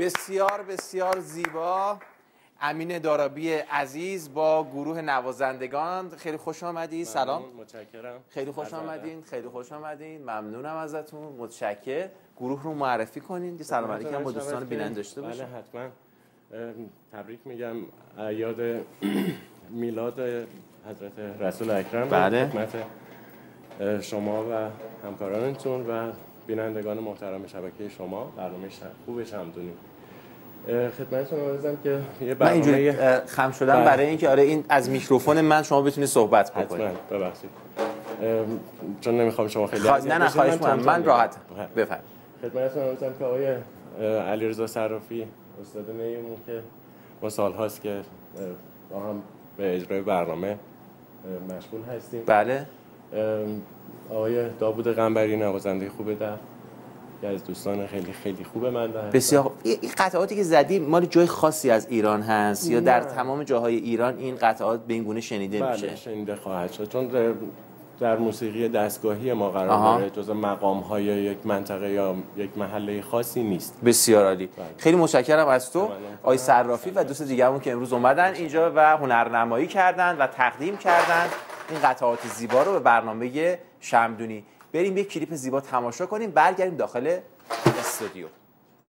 بسیار بسیار زیبا. امین دارابی عزیز با گروه نوازندگان، خیلی خوش آمدید. سلام. متشکرم. خیلی خوش آمدین. خیلی خوش آمدین. ممنونم ازتون. متشکرم. گروه رو معرفی کنین. یه سلام علیکم با دوستان بیننده داشته باشید. بله حتما. تبریک میگم یاد میلاد حضرت رسول اکرم. بله. خدمت شما و همکارانتون و بینندگان محترم شبکه شما. برنامه خوب شمدونی. خدمتتون عرضم که یه من اینجوری خم شدم برای اینکه آره این از میکروفون من شما بتونید صحبت بکنید. حتما. ببخشید چون نمیخوام شما خیلی نه خواهش می‌کنم، من راحت بفرمایید. خدمتتون عرضم که آقای علیرضا صرافی استاد نیمون که ما سال‌هاست که با هم به اجرای برنامه مشغول هستیم. بله. آقای داوود قنبری نوازنده خوب در که از دوستان خیلی خیلی خوب من هستن. بسیار این قطعاتی که زدی مال جای خاصی از ایران هست یا در تمام جاهای ایران این قطعات به این گونه شنیده میشه؟ بله شنیده خواهد شد، چون در موسیقی دستگاهی ما قرار داره، جزء مقام‌های یک منطقه یا یک محله خاصی نیست. بسیار عالی. خیلی متشکرم از تو آقای صرافی و دوست دیگرمون که امروز اومدن اینجا و هنرنمایی کردن و تقدیم کردن این قطعات زیبا رو به برنامه شمدونی. بریم یک کلیپ زیبا تماشا کنیم، برگردیم داخل استودیو.